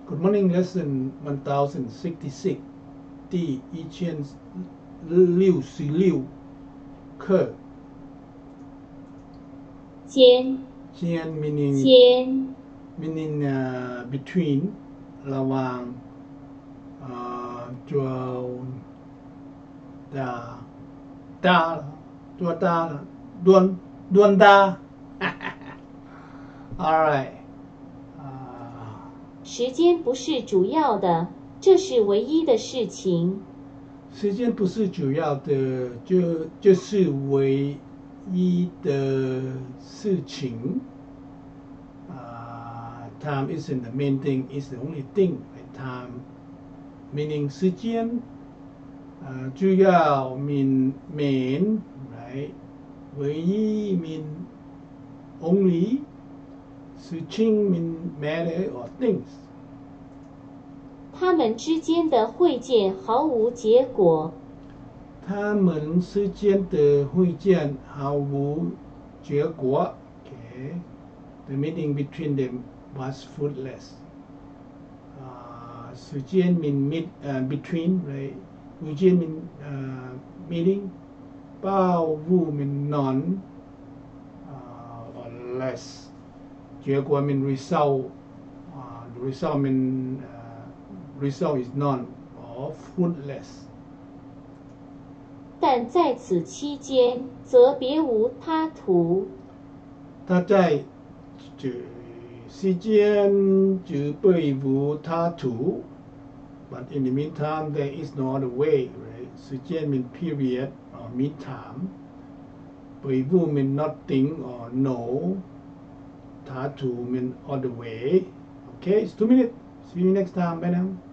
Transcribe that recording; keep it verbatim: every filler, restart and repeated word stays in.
Good morning lesson one thousand sixty-six 第一千六十六课。 间 Jiān meaning 间 meaning uh, between ระหว่างตัวดาดาตัวดาดวนดวนดา Alright 时间不是主要的，这是唯一的事情。 时间不是主要的，就就是唯一的事情。Uh, time isn't the main thing, it's the only thing. Right? Time meaning 时间，呃，主要 mean main, right? 唯一 mean only. 事情 mean matter or things. 他们之间的会见毫无结果。 他们之间的会见毫无结果。Okay. The meeting between them was fruitless. Uh, 时间 mean meet, uh, between, right? 会见 mean uh, meeting. 报无 mean none uh, or less. 结果 mean result. Uh, the result mean uh, result is none or fruitless. 但在此期间，则别无他途。 他在这期间就别无他途 But in the meantime, there is no other way, right? 时间 mean period or meantime. 别无 mean nothing or no. 他途 mean other way. Okay, it's two minutes. See you next time. Bye now.